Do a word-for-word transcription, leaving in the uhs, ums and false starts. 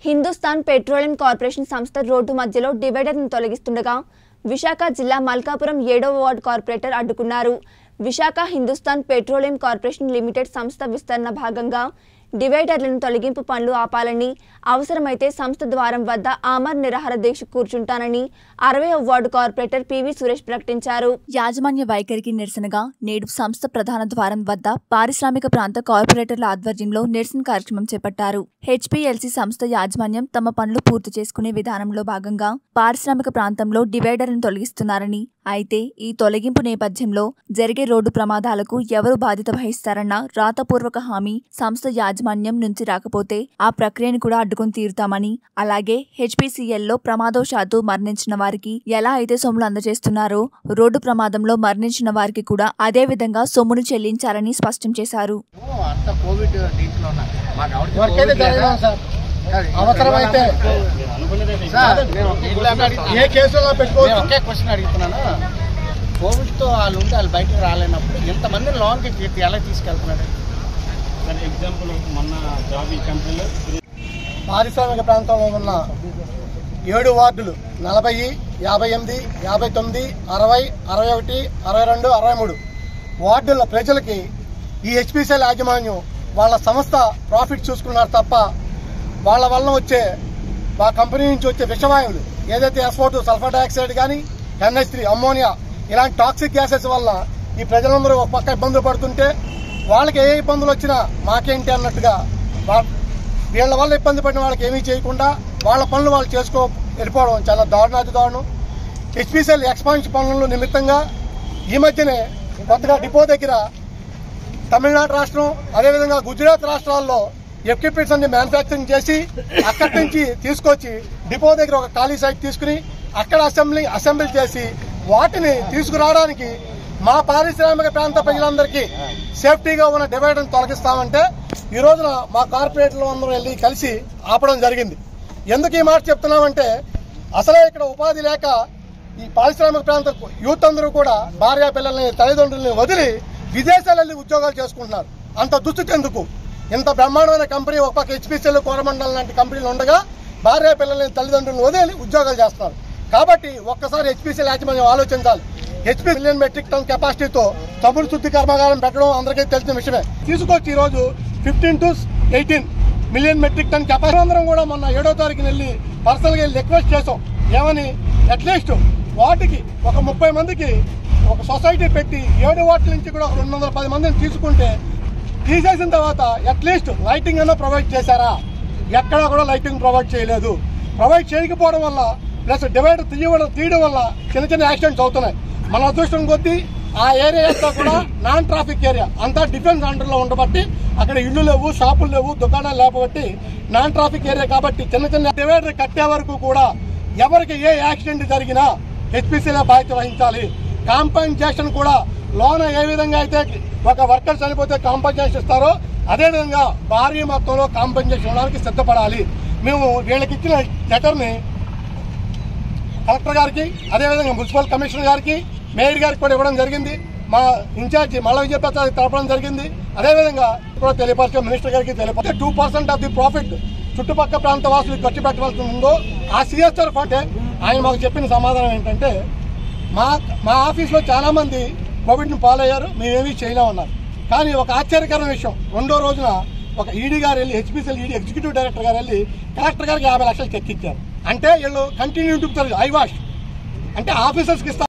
Hindustan petroleum corporation సంస్థ road మధ్యలో డివైడర్ను తొలగిస్తుండగా విశాఖ జిల్లా మల్కాపురం ఏడవ వార్డు కార్పొరేటర్ అడ్డుకున్నారు. Visakha Hindustan petroleum corporation limited సంస్థ విస్తరణ భాగంగా డివైడర్లను తొలగింపు పనులు ఆపాలని, అవసరమైతే సంస్థ ద్వారం వద్ద ఆమర్ నిరాహార దీక్ష కూర్చుంటానని అరవైవ వార్డు కార్పొరేటర్ పివి సురేష్ ప్రకటించారు. యాజమాన్య వైఖరికి నిరసనగా నేడు సంస్థ ప్రధాన ద్వారం వద్ద పారిశ్రామిక ప్రాంత కార్పొరేటర్ల ఆధ్వర్యంలో నిరసన కార్యక్రమం చేపట్టారు. హెచ్పిఎల్సి సంస్థ యాజమాన్యం తమ పనులు పూర్తి చేసుకునే విధానంలో భాగంగా పారిశ్రామిక ప్రాంతంలో డివైడర్లను తొలగిస్తున్నారని, అయితే ఈ తొలగింపు నేపథ్యంలో జరిగే రోడ్డు ప్రమాదాలకు ఎవరు బాధ్యత వహిస్తారన్న రాతపూర్వక హామీ సంస్థ యాజమాన్యం నుంచి రాకపోతే ఆ ప్రక్రియను కూడా అడ్డుకొని తీరుతామని, అలాగే హెచ్పిసిఎల్లో ప్రమాదవశాత్తు మరణించిన వారికి ఎలా అయితే సొమ్ములు అందజేస్తున్నారో రోడ్డు ప్రమాదంలో మరణించిన వారికి కూడా అదే విధంగా సొమ్మును చెల్లించాలని స్పష్టం చేశారు. అవసరమైతే ఏ కేసులో పెట్టుకోవచ్చు. ఒకే క్వశ్చన్ అడుగుతున్నాను, కోవిడ్తో వాళ్ళు ఉండి వాళ్ళు బయటకు రాలేనప్పుడు ఇంతమంది లోన్కి ఎలా తీసుకెళ్తున్నాడు? ఎగ్జాంపుల్ మొన్న జాబ్ ఈ కంపెనీలో పారిశ్రామిక ప్రాంతంలో ఉన్న ఏడు వార్డులు నలభై, యాభై ఎనిమిది, యాభై తొమ్మిది, అరవై, అరవై ఒకటి, అరవై రెండు, అరవై మూడు వార్డుల ప్రజలకి ఈ హెచ్పిసిఎల్ యాజమాన్యం వాళ్ళ సంస్థ ప్రాఫిట్ చూసుకున్నారు తప్ప వాళ్ళ వల్ల వచ్చే ఆ కంపెనీ నుంచి వచ్చే విషవాయువులు ఏదైతే ఎస్ఓ2, సల్ఫర్ డైఆక్సైడ్ కానీ ఎన్హెచ్ త్రీ, అమ్మోనియా ఇలాంటి టాక్సిక్ గ్యాసెస్ వల్ల ఈ ప్రజలందరూ ఒక పక్క ఇబ్బందులు పడుతుంటే వాళ్ళకి ఏ ఇబ్బందులు వచ్చినా మాకేంటి అన్నట్టుగా వీళ్ళ వల్ల ఇబ్బంది పడిన వాళ్ళకి ఏమీ చేయకుండా వాళ్ళ పనులు వాళ్ళు చేసుకో వెళ్ళిపోవడం చాలా దారుణాతి దారుణం. హెచ్పిసిఎల్ ఎక్స్పాన్షన్ పనుల నిమిత్తంగా ఈ మధ్యనే కొత్తగా డిపో దగ్గర తమిళనాడు రాష్ట్రం అదేవిధంగా గుజరాత్ రాష్ట్రాల్లో ఎక్విప్మెంట్స్ అన్ని మ్యానుఫ్యాక్చరింగ్ చేసి అక్కడి నుంచి తీసుకొచ్చి డిపో దగ్గర ఒక ఖాళీ సైట్ తీసుకుని అక్కడ అసెంబ్లీ అసెంబ్లీ చేసి వాటిని తీసుకురావడానికి మా పారిశ్రామిక ప్రాంత ప్రజలందరికీ సేఫ్టీగా ఉన్న డివైడర్ను తొలగిస్తామంటే ఈ రోజున మా కార్పొరేటర్లు అందరూ వెళ్ళి కలిసి ఆపడం జరిగింది. ఎందుకు ఈ మాట చెప్తున్నామంటే అసలే ఇక్కడ ఉపాధి లేక ఈ పారిశ్రామిక ప్రాంత యూత్ అందరూ కూడా భార్య పిల్లల్ని తల్లిదండ్రుల్ని వదిలి విదేశాలు వెళ్ళి ఉద్యోగాలు చేసుకుంటున్నారు. అంత దుస్థితి ఎందుకు? ఇంత బ్రహ్మాండమైన కంపెనీ ఒక పక్క హెచ్పిసిఎల్, కోరమండలం లాంటి కంపెనీలు ఉండగా భార్య పిల్లల్ని తల్లిదండ్రులను వదిలి ఉద్యోగాలు చేస్తున్నారు. కాబట్టి ఒక్కసారి హెచ్పిసిఎల్ యాజమాన్యం ఆలోచించాలి. హెచ్పి మిలియన్ మెట్రిక్ టన్ కెపాసిటీతో చమురు శుద్ధి కర్మాగారం పెట్టడం అందరికీ తెలిసిన విషయమే. తీసుకొచ్చి ఈ రోజు fifteen to eighteen million metric ton capacity అందరం కూడా మొన్న ఏడో తారీఖున వెళ్ళి పర్సనల్గా వెళ్ళి రిక్వెస్ట్ చేసాం. ఏమని? అట్లీస్ట్ వాటికి ఒక ముప్పై మందికి ఒక సొసైటీ పెట్టి ఏడు వాటిల నుంచి కూడా ఒక రెండు వందల పది మందిని తీసుకుంటే తీసేసిన తర్వాత అట్లీస్ట్ లైటింగ్ అన్నా ప్రొవైడ్ చేశారా? ఎక్కడా కూడా లైటింగ్ ప్రొవైడ్ చేయలేదు. ప్రొవైడ్ చేయకపోవడం వల్ల ప్లస్ డివైడర్ తీయడం తీయడం వల్ల చిన్న చిన్న యాక్సిడెంట్స్ అవుతున్నాయి. మన అదృష్టం కొద్దీ ఆ ఏరియా అంతా కూడా నాన్ ట్రాఫిక్ ఏరియా, అంతా డిఫెన్స్ అండర్లో ఉండబట్టి అక్కడ ఇళ్లు లేవు, షాపులు లేవు, దుకాణాలు లేకపోతే నాన్ ట్రాఫిక్ ఏరియా కాబట్టి చిన్న చిన్న డివైడర్ కట్టే వరకు కూడా ఎవరికి ఏ యాక్సిడెంట్ జరిగినా హెచ్పిసిఎల్ బాధ్యత వహించాలి. కాంపెన్సేషన్ కూడా లోన ఏ విధంగా అయితే ఒక వర్కర్ చనిపోతే కాంపెన్సేషన్ ఇస్తారో అదేవిధంగా భారీ మొత్తంలో కాంపెన్సేషన్ ఇవ్వడానికి సిద్ధపడాలి. మేము వీళ్ళకి ఇచ్చిన లెటర్ని కలెక్టర్ గారికి, అదేవిధంగా మున్సిపల్ కమిషనర్ గారికి, మేయర్ గారికి కూడా ఇవ్వడం జరిగింది. మా ఇన్ఛార్జి మల్ల విజయప్రసాద్ తెలపడం జరిగింది. అదేవిధంగా కూడా తెలియపరిచే మినిస్టర్ గారికి తెలియపరిచే two percent of the profit చుట్టుపక్కల ప్రాంత వాసులకు ఖర్చు పెట్టవలసి ఉందో ఆ సిఎస్ఆర్ ఫండ్. ఆయన మాకు చెప్పిన సమాధానం ఏంటంటే మా మా ఆఫీస్లో చాలా మంది కోవిడ్ని పాలయ్యారు, మేమేమీ చేయలేమన్నారు. కానీ ఒక ఆశ్చర్యకరమైన విషయం, రెండో రోజున ఒక ఈడీ గారు వెళ్ళి హెచ్పిసిఎల్ ఈడీ ఎగ్జిక్యూటివ్ డైరెక్టర్ గారు వెళ్ళి కలెక్టర్ గారికి యాభై లక్షలు చెక్ ఇచ్చారు. అంటే వీళ్ళు కంటిన్యూ టు ఐ వాష్ అంటే ఆఫీసర్స్కి ఇస్తారు.